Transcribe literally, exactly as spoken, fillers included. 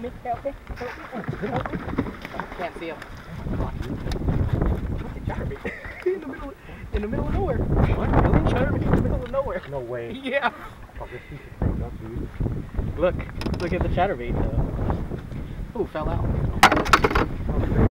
me, help me, help me. Help me. Can't see him. Chatterbait. in the middle, in the middle of nowhere. What? Really? Chatterbait in the middle of nowhere. No way. Yeah. Fuck, this piece of thing up, dude. Look, look at the chatterbait. Uh, oh, fell out.